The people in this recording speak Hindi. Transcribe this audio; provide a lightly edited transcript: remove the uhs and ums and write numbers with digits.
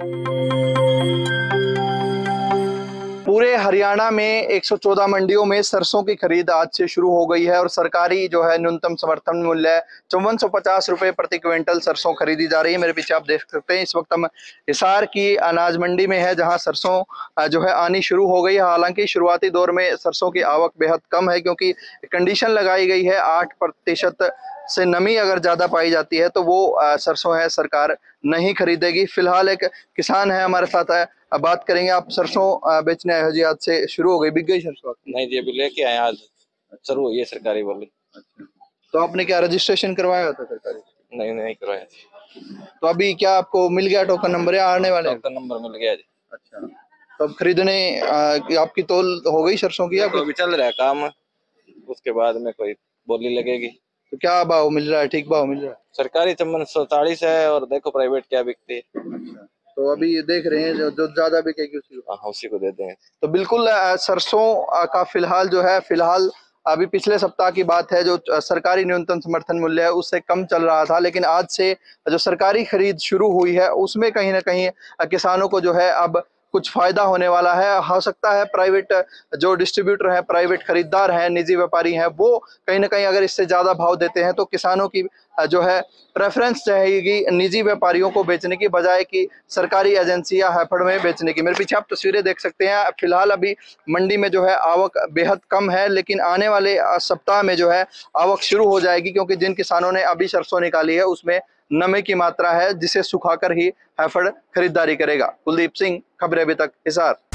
पूरे हरियाणा में 114 मंडियों में सरसों की खरीद आज से शुरू हो गई है और सरकारी जो है न्यूनतम समर्थन मूल्य 5450 रुपए प्रति क्विंटल सरसों खरीदी जा रही है। मेरे पीछे आप देख सकते हैं, इस वक्त हम हिसार की अनाज मंडी में है, जहां सरसों जो है आनी शुरू हो गई है। हालांकि शुरुआती दौर में सरसों की आवक बेहद कम है, क्योंकि कंडीशन लगाई गई है 8% से नमी अगर ज्यादा पाई जाती है तो वो सरसों है सरकार नहीं खरीदेगी। फिलहाल एक किसान है हमारे साथ है, अब बात करेंगे। आप सरसों बेचने आए हो जी, आज से शुरू हो गई, बिक गई सरसों? नहीं जी, अभी लेके आए, आज शुरू हुई है सरकारी बोली। अच्छा, तो आपने क्या रजिस्ट्रेशन करवाया था सरकारी? नहीं नहीं करवाया। तो अभी क्या आपको मिल गया टोकन नंबर या आने वाले? टोकन नंबर मिल गया जी। अच्छा, तो अब खरीदने आपकी तौल हो गई सरसों की? तो अभी चल रहा है काम, उसके बाद में कोई बोली लगेगी। तो क्या भाव मिल रहा है? ठीक भाव मिल रहा है? सरकारी 44 है और देखो प्राइवेट क्या बिकती है। अच्छा, तो अभी देख रहे हैं जो ज्यादा बिकेगी उसी को दे देंगे। तो बिल्कुल सरसों का फिलहाल अभी पिछले सप्ताह की बात है, जो सरकारी न्यूनतम समर्थन मूल्य है उससे कम चल रहा था, लेकिन आज से जो सरकारी खरीद शुरू हुई है उसमें कहीं ना कहीं किसानों को जो है अब कुछ फायदा होने वाला है। हो सकता है प्राइवेट जो डिस्ट्रीब्यूटर है, प्राइवेट खरीदार हैं, निजी व्यापारी हैं, वो कहीं ना कहीं अगर इससे ज्यादा भाव देते हैं तो किसानों की जो है प्रेफरेंस रहेगी निजी व्यापारियों को बेचने की बजाय कि सरकारी एजेंसी या हैफेड में बेचने की। मेरे पीछे आप तस्वीरें देख सकते हैं। फिलहाल अभी मंडी में जो है आवक बेहद कम है, लेकिन आने वाले सप्ताह में जो है आवक शुरू हो जाएगी, क्योंकि जिन किसानों ने अभी सरसों निकाली है उसमें नमी की मात्रा है, जिसे सुखाकर ही हैफेड खरीदारी करेगा। कुलदीप सिंह, खबरें अभी तक, हिसार।